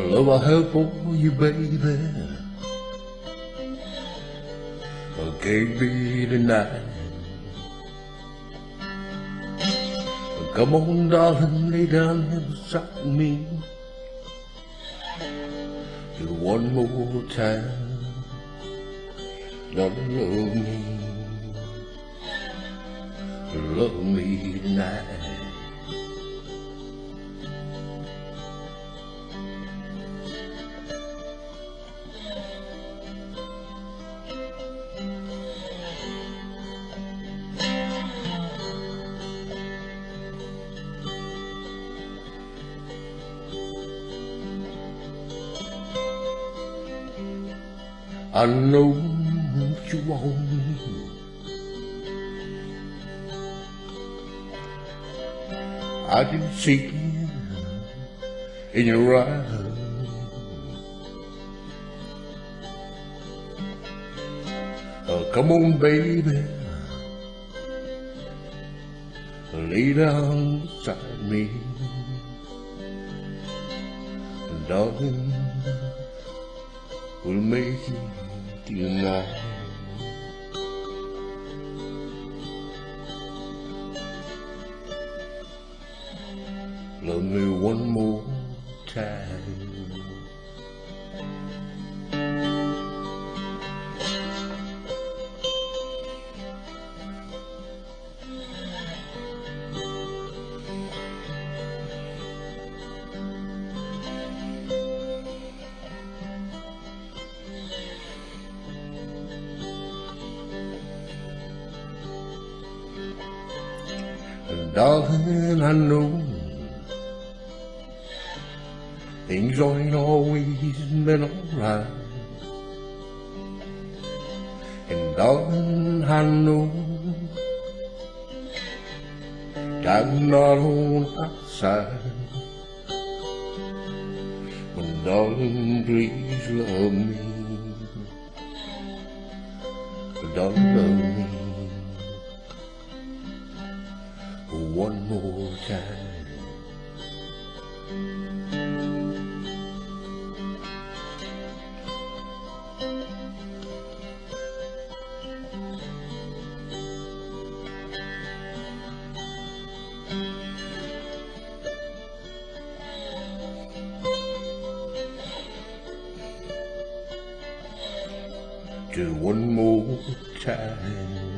love I have for you, baby, can't be denied. Come on, darling, lay down here beside me just one more time. Darling, love me tonight. I know what you want me. I can see it in your eyes. Come on, baby, lay down beside me, darling. We'll make it tonight. Love me one more time. Darling, I know things ain't always been alright, and darling, I know time's not on our side. But darling, please love me. Darling, love me one more time. Just one more time.